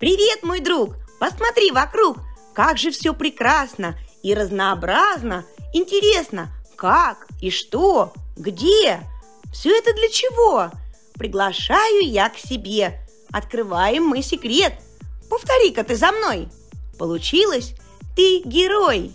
Привет, мой друг! Посмотри вокруг, как же все прекрасно и разнообразно. Интересно, как и что, где? Все это для чего? Приглашаю я к себе. Открываем мы секрет. Повтори-ка ты за мной. Получилось? Ты герой.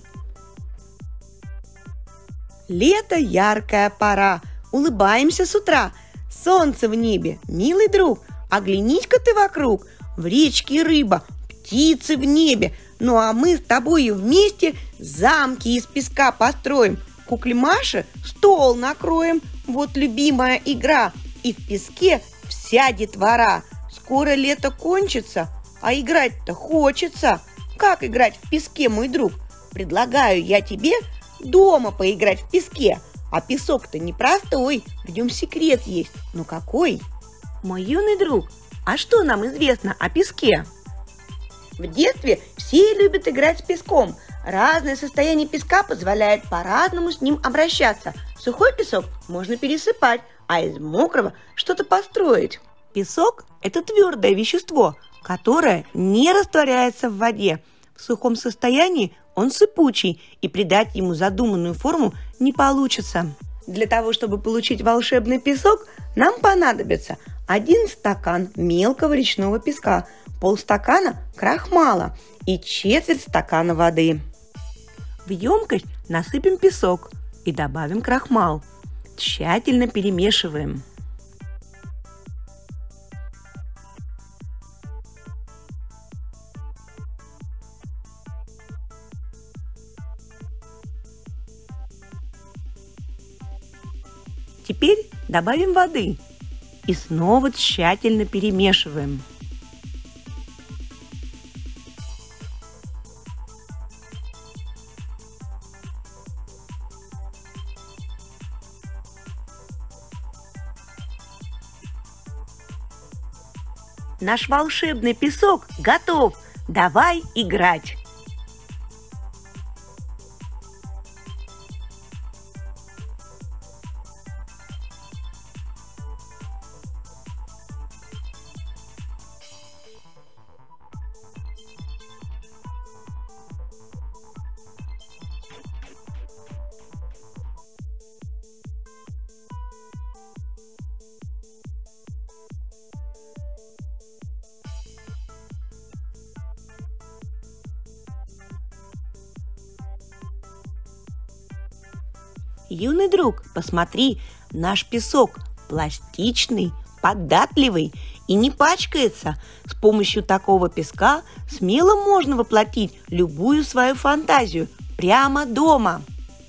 Лето, яркая пора. Улыбаемся с утра. Солнце в небе, милый друг. Оглянись-ка ты вокруг. В речке рыба, птицы в небе. Ну а мы с тобою вместе замки из песка построим. Кукле Маше стол накроем. Вот любимая игра. И в песке вся детвора. Скоро лето кончится, а играть-то хочется. Как играть в песке, мой друг? Предлагаю я тебе дома поиграть в песке. А песок-то непростой, в нем секрет есть. Ну какой? Мой юный друг, а что нам известно о песке? В детстве все любят играть с песком. Разное состояние песка позволяет по-разному с ним обращаться. Сухой песок можно пересыпать, а из мокрого что-то построить. Песок – это твердое вещество, которое не растворяется в воде. В сухом состоянии он сыпучий, и придать ему задуманную форму не получится. Для того, чтобы получить волшебный песок, нам понадобится 1 стакан мелкого речного песка, полстакана крахмала и четверть стакана воды. В емкость насыпем песок и добавим крахмал. Тщательно перемешиваем. Теперь добавим воды и снова тщательно перемешиваем. Наш волшебный песок готов. Давай играть! Юный друг, посмотри, наш песок пластичный, податливый и не пачкается. С помощью такого песка смело можно воплотить любую свою фантазию прямо дома.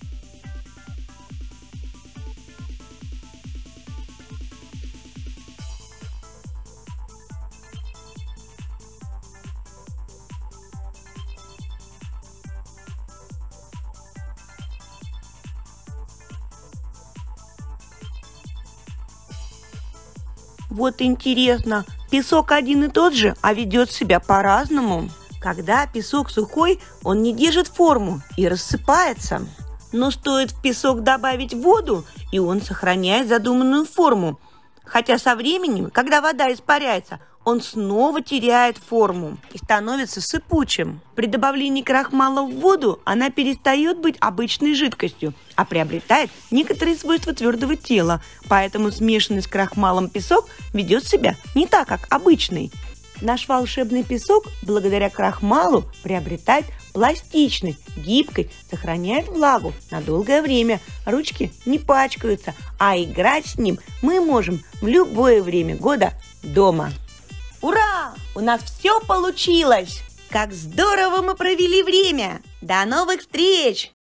Вот интересно, песок один и тот же, а ведет себя по-разному. Когда песок сухой, он не держит форму и рассыпается. Но стоит в песок добавить воду, и он сохраняет задуманную форму. Хотя со временем, когда вода испаряется, он снова теряет форму и становится сыпучим. При добавлении крахмала в воду она перестает быть обычной жидкостью, а приобретает некоторые свойства твердого тела. Поэтому смешанный с крахмалом песок ведет себя не так, как обычный. Наш волшебный песок, благодаря крахмалу, приобретает пластичность, гибкость, сохраняет влагу на долгое время. Ручки не пачкаются, а играть с ним мы можем в любое время года дома. Ура! У нас все получилось! Как здорово мы провели время! До новых встреч!